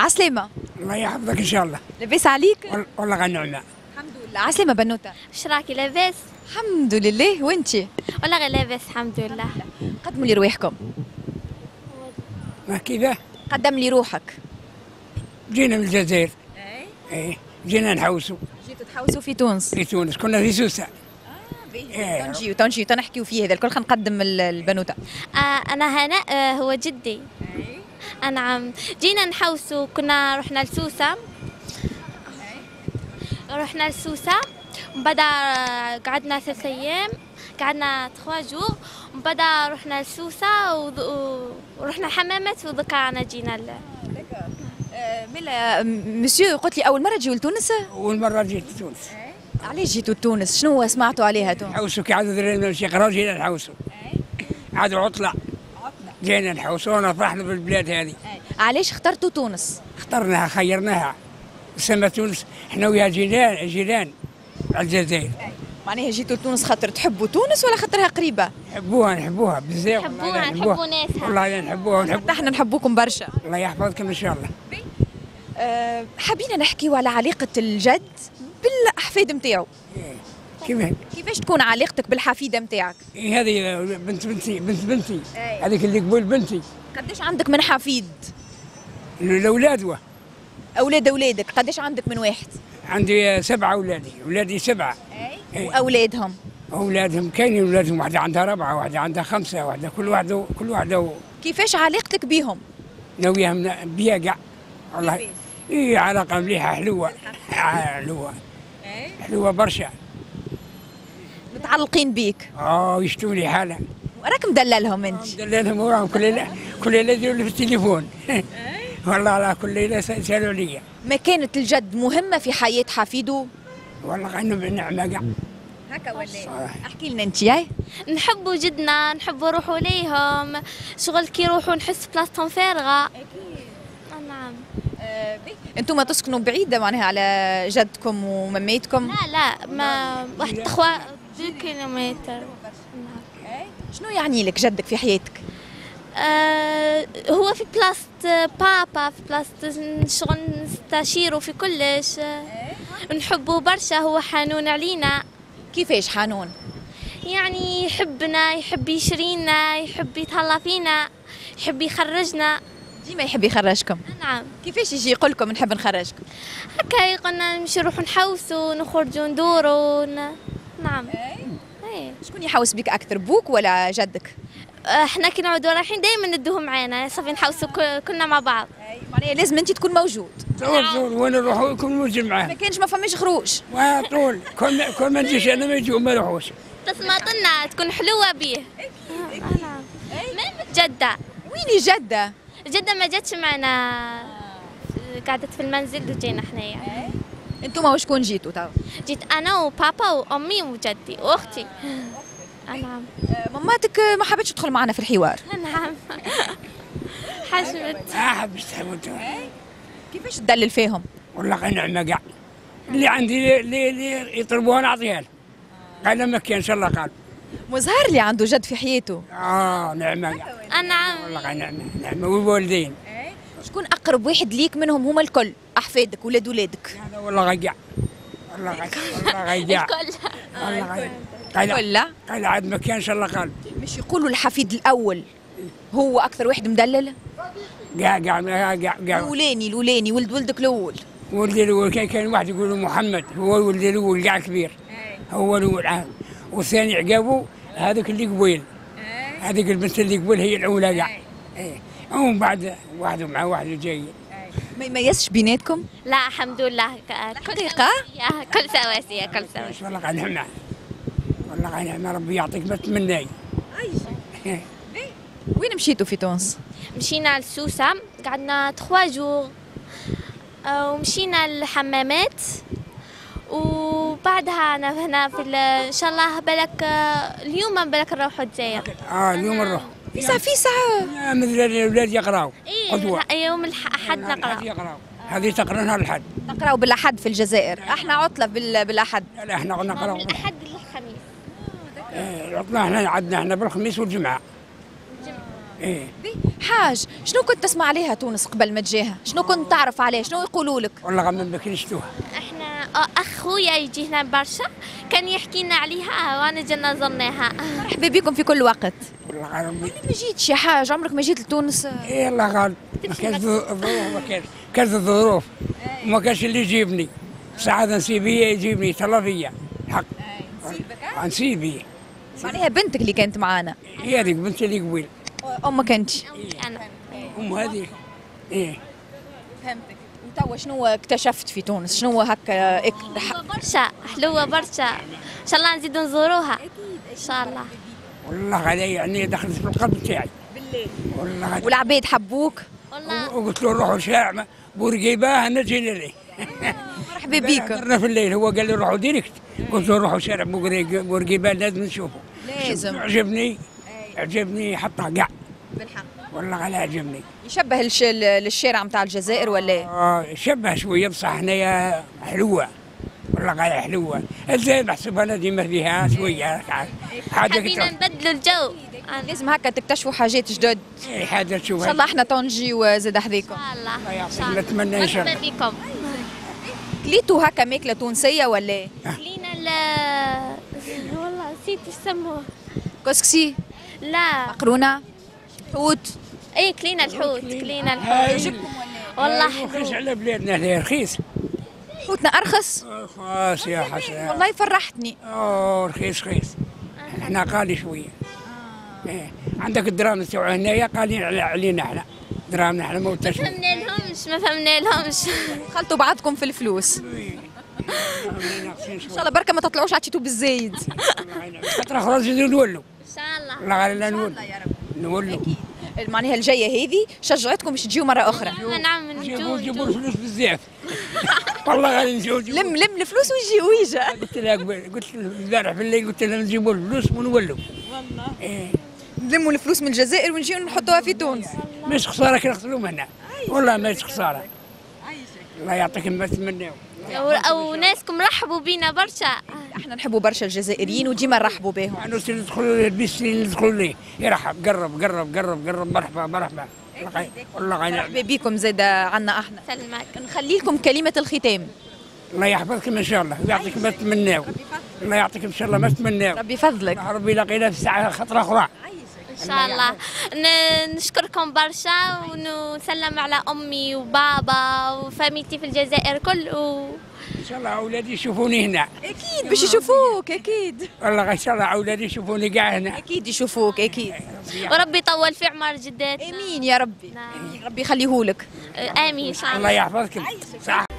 عسلامة. الله يحفظك ان شاء الله. لاباس عليك؟ والله غير نعمة. الحمد لله. عسلامة بنوتة. اش راكي لاباس؟ الحمد لله. وانتي؟ والله غير لاباس الحمد لله. قدموا لي روحكم. ما كذا قدم لي روحك. جينا من الجزائر. ايه جينا نحوسوا. جيتوا تحوسوا في تونس؟ في تونس كنا في سوسة. تنجيو تنحكيو فيه هذا الكل. خلينا نقدم البنوتة. انا هناء، هو جدي. نعم جينا نحوسوا، كنا رحنا لسوسة. رحنا لسوسة ومن بعد قعدنا 3 أيام، قعدنا 3 جور ومن بعد رحنا لسوسة ورحنا الحمامات وذكرنا جينا ملا مسيو، قلت لي أول مرة تجيو لتونس؟ أول مرة جيت لتونس. علاش جيتوا لتونس؟ شنو سمعتوا عليها تونس؟ نحوسوا كي عادوا درينا شي قرار جينا نحوسوا. عادوا عطلة جينا نحوسوا ونفرحنا بالبلاد هذه. علاش اخترتوا تونس؟ اخترناها خيرناها. سما تونس احنا وياها جيران على الجزائر. معناها جيتوا لتونس خاطر تحبوا تونس ولا خاطرها قريبة؟ نحبوها بزاف. نحبوا ناسها. والله نحبوها حتى احنا نحبوكم برشا. الله يحفظكم ان شاء الله. حابين نحكيو على علاقة الجد بالأحفاد نتاعو. كيفاش تكون علاقتك بالحفيدة نتاعك؟ هذه بنت بنتي هذيك اللي قبل بنتي. قداش عندك من حفيد؟ الأولاد أولادك قداش عندك من واحد؟ عندي 7 أولادي 7. وأولادهم؟ أولادهم كاينين أولادهم، واحدة عندها 4 واحدة عندها 5 واحدة كل واحدة كيفاش علاقتك بيهم؟ ناويهم بيا والله. إيه علاقة مليحة حلوة. حلوة برشا. متعلقين بيك؟ يشتوا لي حالة. راك مدللهم انت؟ مدللهم وراهم كل ليلة يديروا لي في التليفون. والله على كل ليلة يسألوا عليا. مكانة الجد مهمة في حياة حفيده؟ والله غنم نعمة كاع. هكا ولا؟ احكي لنا انت. ياي نحبوا جدنا، نحبوا نروحوا ليهم، شغل كي يروحوا نحس بلاصتهم فارغة. أكيد. نعم. انتم تسكنوا بعيدة معناها على جدكم ومميتكم؟ لا ما واحد 2 كيلومتر. شنو يعني لك جدك في حياتك؟ هو في بلاصة بابا، في بلاصة شغل نستشيره في كلش. نحبه برشا، هو حنون علينا. كيفاش حنون؟ يعني يحبنا، يحب يشرينا، يحب يتهلا فينا، يحب يخرجنا. ديما يحب يخرجكم؟ نعم. كيفاش يجي يقول لكم نحب نخرجكم؟ هكا يقولنا نمشي نروحوا نحوسوا، نخرجوا ندوروا. نعم. شكون يحوس بك أكثر، بوك ولا جدك؟ احنا كي نعودوا رايحين دائما ندوهم معانا، صافي نحوسوا كلنا مع بعض. معناها لازم انت تكون موجود. طول وين نروحوا يكون موجود معاه. ما كانش ما فماش خروج. طول كل ما نجيش انا ما يجوا ما نروحوش. تصماتنا تكون حلوه بيه. ما جده. وين جده؟ جده ما جاتش معنا، قعدت في المنزل وجينا حنايا. انتم وشكون جيتوا تو؟ جيت انا وبابا وامي وجدي واختي. نعم. ماماتك ما حبتش تدخل معنا في الحوار؟ نعم. حشمت. حبش تحبط. كيفاش تدلل فيهم؟ والله غير نعمة كاع. اللي عندي اللي يطلبوها نعطيها لهم. قال ما كان ان شاء الله قال. مظهر لي عنده جد في حياته. نعمة كاع. نعم. والله غير نعمة والوالدين. شكون أقرب واحد ليك منهم؟ هما الكل أحفادك ولادك؟ هذا والله غير كاع. والله غير كاع. والله غير. قال عاد ما كان ان شاء الله قال. مش يقولوا الحفيد الأول هو أكثر واحد مدلل؟ كاع الأولاني ولدك الأول. ولدي الأول كان واحد يقول محمد، هو ولدي الأول كاع كبير. هو الأول عام. والثاني عقابه هذاك اللي قبيل. هذيك البنت اللي قبيل هي الأولى كاع. ومن بعد واحد مع واحد جاي. ما يميزش بيناتكم؟ لا الحمد لله. حقيقة؟ كل سواسية كل سواسية. والله غير نعمة. والله غير نعمة ربي يعطيك ما تمناي. وين مشيتوا في تونس؟ مشينا لسوسة، قعدنا 3 جور، ومشينا الحمامات، وبعدها أنا هنا في إن شاء الله بالك اليوم بالك نروحوا الجزائر. اليوم نروح. في ساعة. مثل الأولاد يقراوا. يوم الأحد نقرأ. هذه تقرأها الأحد. نقراو بالأحد في الجزائر، احنا عطلة بالأحد. لا احنا نقراو من الأحد للخميس. العطلة احنا عندنا بالخميس والجمعة. ايه حاج، شنو كنت تسمع عليها تونس قبل ما تجيها؟ شنو كنت تعرف عليها؟ شنو يقولوا لك؟ والله غير ما كنشتوها. احنا اخويا يجي هنا برشا، كان يحكي لنا عليها وانا جينا زرناها. مرحبا بكم في كل وقت. والله غير ما جيتش يا حاج، عمرك ما جيت لتونس؟ ايه الله غالب، ما كانش الظروف، كانت الظروف وما كانش اللي يجيبني. ساعات نسيبيه يجيبني طلبيه حق. نسيبيه. معناها بنتك اللي كانت معانا. هي هذيك بنتي اللي قبيل. امك انت؟ انا ام هذيك. ايه فهمتك. وتوا شنو اكتشفت في تونس؟ شنو هكا حلوة برشا، حلوة برشا، ان شاء الله نزيدو نزوروها ان شاء الله. والله علي يعني دخلت في القلب تاعي بالله. والله. والعباد حبوك؟ والله وقلت له نروحوا الشارع بورقيبه نجي ليه. مرحبا بيك. درنا في الليل، هو قال لي روحوا ديريكت، قلت له نروحوا شارع بورقيبه لازم نشوفه. لازم. عجبني حطها كاع. بالحق. والله على عجبني. يشبه للشارع نتاع الجزائر ولا؟ شبه شويه بصح هنايا حلوه. والله غاية حلوه. الجزائر نحسب انا ديما فيها شويه حاجه حبينا نبدلوا الجو. لازم هكا تكتشفوا حاجات جدد. اي حاجه تشوفها. ان شاء الله احنا تونجي وزاد حذيكم. ان شاء الله. ان شاء الله نتمنى ان شاء الله. مرحبا بكم. كليتوا هكا ماكله تونسيه ولا؟ كلينا والله نسيت ايش سموه. كسكسي؟ لا مقرونه؟ حوت؟ اي كلينا الحوت، كلينا الحوت. والله رخيص حلو. على بلادنا هنا رخيص. حوتنا ارخص؟ رخاص يا حسن. والله فرحتني. رخيص. احنا غالي شويه. إيه. عندك الدراهم تاع هنايا قالين علينا احنا. دراهمنا احنا ما فهمنا لهمش. خلطوا بعضكم في الفلوس. ان شاء الله بركه ما تطلعوش عطيتوا بالزايد. فتره اخرى نزيدو نولوا. ان شاء الله. الله غير لا نولوا. نولوا. معناها الجايه هذه شجعتكم باش تجيو مره اخرى. نعم نجيبوا الفلوس بزاف. والله غير نجيبوا. لم الفلوس ويجي. قلت لها البارح في الليل قلت لها نجيبوا الفلوس ونولوا. والله. إيه. نلموا الفلوس من الجزائر ونجيو نحطوها في تونس. مش خساره كي نغسلوا هنا. والله ما خساره. الله يعطيكم ما تمناو. او ناسكم رحبوا بينا برشا. احنا نحبوا برشا الجزائريين وديما نرحبوا بهم. انا ندخلوا البيسين ندخلوا ليه يرحب قرب مرحبا. والله غير مرحبا بكم زاد عنا احنا. سلمك. نخلي لكم كلمه الختام. الله يحفظكم ان شاء الله ويعطيكم ما تمناو. الله يعطيكم ان شاء الله ما تمناو. ربي يفضلك. ربي يلاقينا في الساعه خطره اخرى. ان شاء الله. نشكركم برشا ونسلم على امي وبابا وفاميلتي في الجزائر كل ان شاء الله اولادي يشوفوني هنا. اكيد باش يشوفوك اكيد. والله ان شاء الله اولادي يشوفوني كاع هنا. اكيد يشوفوك اكيد. وربي يطول في عمر جداتنا. امين يا ربي. نعم. ربي يخليهولك. امين ان شاء الله. الله يحفظكم. صح.